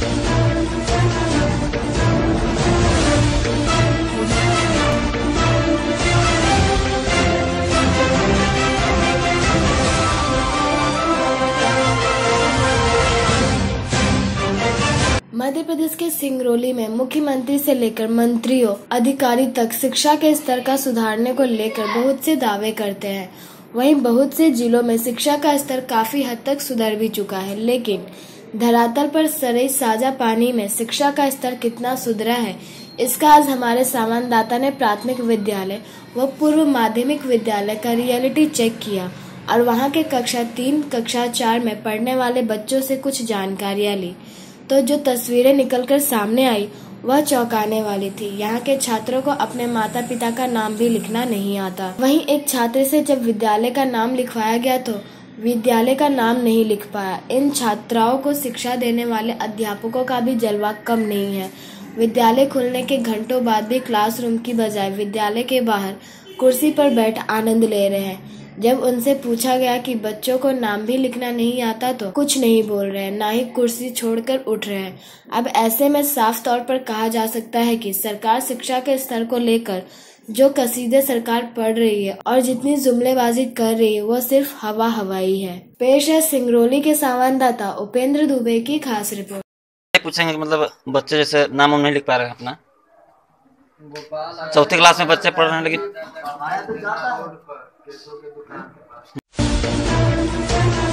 मध्य प्रदेश के सिंगरौली में मुख्यमंत्री से लेकर मंत्रियों, अधिकारी तक शिक्षा के स्तर का सुधारने को लेकर बहुत से दावे करते हैं। वहीं बहुत से जिलों में शिक्षा का स्तर काफी हद तक सुधर भी चुका है, लेकिन धरातल पर सरे साझा पानी में शिक्षा का स्तर कितना सुधरा है, इसका आज हमारे संवाददाता ने प्राथमिक विद्यालय व पूर्व माध्यमिक विद्यालय का रियलिटी चेक किया और वहां के कक्षा 3, कक्षा 4 में पढ़ने वाले बच्चों से कुछ जानकारियां ली। तो जो तस्वीरें निकलकर सामने आई वह चौंकाने वाली थी। यहाँ के छात्रों को अपने माता पिता का नाम भी लिखना नहीं आता। वहीं एक छात्र से जब विद्यालय का नाम लिखवाया गया तो विद्यालय का नाम नहीं लिख पाया। इन छात्राओं को शिक्षा देने वाले अध्यापकों का भी जलवा कम नहीं है। विद्यालय खुलने के घंटों बाद भी क्लासरूम की बजाय विद्यालय के बाहर कुर्सी पर बैठ आनंद ले रहे हैं। जब उनसे पूछा गया कि बच्चों को नाम भी लिखना नहीं आता तो कुछ नहीं बोल रहे हैं, ना ही कुर्सी छोड़कर उठ रहे हैं। अब ऐसे में साफ तौर पर कहा जा सकता है कि सरकार शिक्षा के स्तर को लेकर जो कसीदे सरकार पढ़ रही है और जितनी जुमलेबाजी कर रही है वो सिर्फ हवा हवाई है। पेश है सिंगरौली के संवाददाता उपेंद्र दुबे की खास रिपोर्ट। पूछेंगे मतलब बच्चे जैसे नाम नहीं लिख पा रहे हैं अपना, चौथी क्लास में बच्चे पढ़ रहे हैं लेकिन